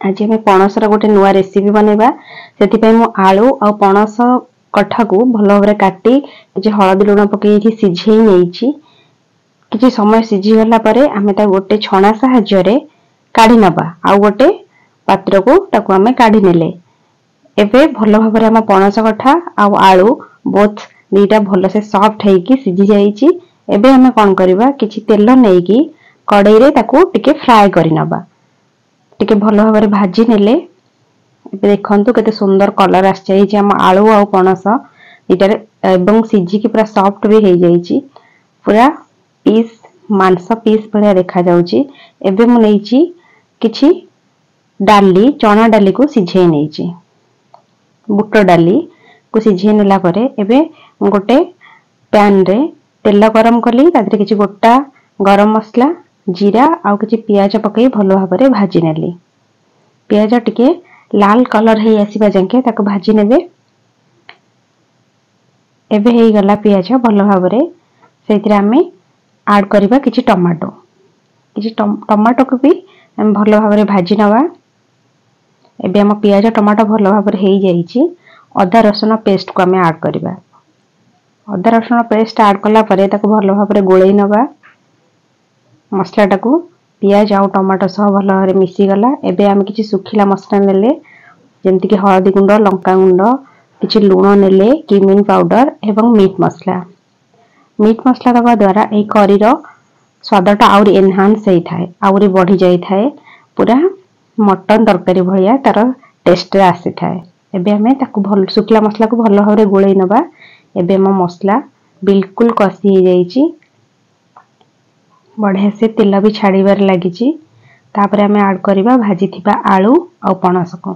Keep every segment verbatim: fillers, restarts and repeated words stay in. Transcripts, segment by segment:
आज आम पणसर गोटे नुआ रेसिपी बनैबा से मु आलू आ पणस कठा को भल भाव काटी कि हलदी लुण पकई सिझे नहीं कि समय सिझीगला आम गोटे छणा साहाय्य काढ़ी नबा आ गोटे पात्र को ताकू आम काढ़ी नेले एबे भल भाव आम पणस कठा आउ आलू बोथ दीटा भल से सॉफ्ट होइकी सिझी जाइछि। एबे आम कौन करबा किछि तेल नेइकी कड़ाई रे ताकू टिके फ्राए करि नबा टिके भल भाव भाजी नेले देखंतु केते सुंदर कलर आस जाइछि हम आलू आ पणस इटारे एवं सिझी पूरा सॉफ्ट भी हो जाइछि पूरा पीस मांस पीस भलिया देखा जाउछि। एबे मु नेइछि किछि डाली चना डाली को सिझे नेइछि बुट डाली को सिझे नेला परे एबे गोटे पैन रे तेल गरम कली तादरे किछि गोटा गरम मसला जीरा आउ किछि पियाज पकई भलो भाबरे भाजी नेली पियाज टिके लाल कलर हे आसीबा जंके ताको भाजी नेबे। एबे हे गला पियाज भलो भाबरे सेतिरा हमें ऐड करबा किछि टमाटो किछि टमाटो को भी हम भलो भाबरे भाजी नवा। एबे हम पियाज टमाटो भलो भाबरे हे जाइछि अदा रसुन पेस्ट को हमें ऐड करबा अदा रसुन पेस्ट ऐड कला परे ताको भलो भाबरे गोळेई नवा मसला टाकू पियाज आउ टमाटो सह भल भाव मिसी गला। एबे आम किछि सुखिला मसला नेले जेमति कि हळदी गुंड लंका गुंड किछि लूण नेले क्यूमिन पाउडर एवं मीट मसला मीट मसला दबा द्वारा ए करीर स्वादटा आउरी एनहांस होई थाए आउरी बढ़ी जाई थाए पूरा मटन तरकारी भलिया तार टेस्ट आसी थाए। एबे हमें ताकू भल सुखिला मसला को भल भाव गोळेई नबा। एबे हम मसला बिल्कुल कसी हो जाइछि बढ़िया से तेल भी छाड़ीबार लगी तापर आम ऐड करबा भाजी थिबा आलू और पणस को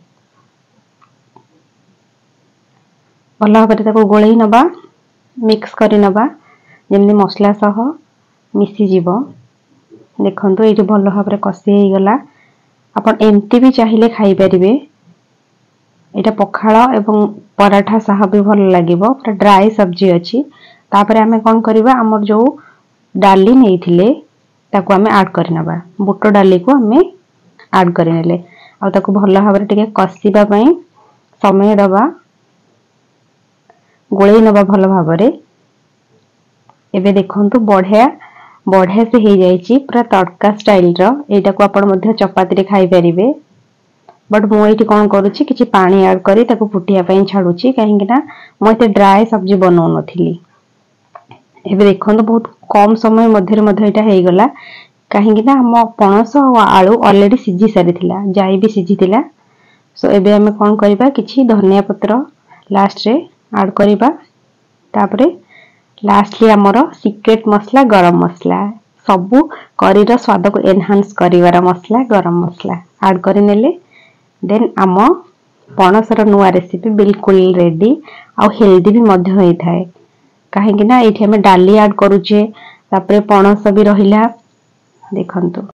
भल भाव गोळेई नबा मिक्स करी नबा जेमि मसला सह मिसी जीवो। देखंतु एठी भल भाव कसी हो गला आपण एमती भी चाहिए खाई परिबे एटा पखाळ एवं पराठा सह भी भल लागिबो पूरा ड्राई सब्जी अछि। तापर आम कोन करबा हमर जो डाली नहीं थिले ताकू हमें ऐड कर नबा बुट डाली को हमें ऐड कर नेले आ ताकू भल भाव टिके कसीबा पई समय दबा गोळेई नबा भल भाव रे। एबे देखंतु बढ़िया बढ़िया से हो जाइछि पूरा तड़का स्टाइल रो एटा को आपण मध्य चपाती रे खाई परिबे बट मु एठी कोन करूछि किछि पानी ऐड करी ताकू फुटिया पई छाडुछि काहे कि ना मु एते ड्राई सब्जी बनाउ नथिली। एबे देखंतु बहुत कम समय मध्य मध्य एटा हे गला काहे कि ना हम पणस और आलू ऑलरेडी सिझी सारी थिला जाई भी सिझी थिला। सो एबे हमें कोन करबा किछि धनिया पत्र लास्ट रे ऐड करबा तापरे लास्टली हमर सीक्रेट मसला गरम मसला सबु करीर स्वाद को एनहांस करिवार मसला गरम मसला ऐड करि नेले देन आम पणसर नुआ रेसिपी बिल्कुल रेडी आ हेल्दी भी मध्य होई थाए काहे कि ना एठी हमें डाली ऐड करूचे तापरे पणस भी रहिला देखंतु।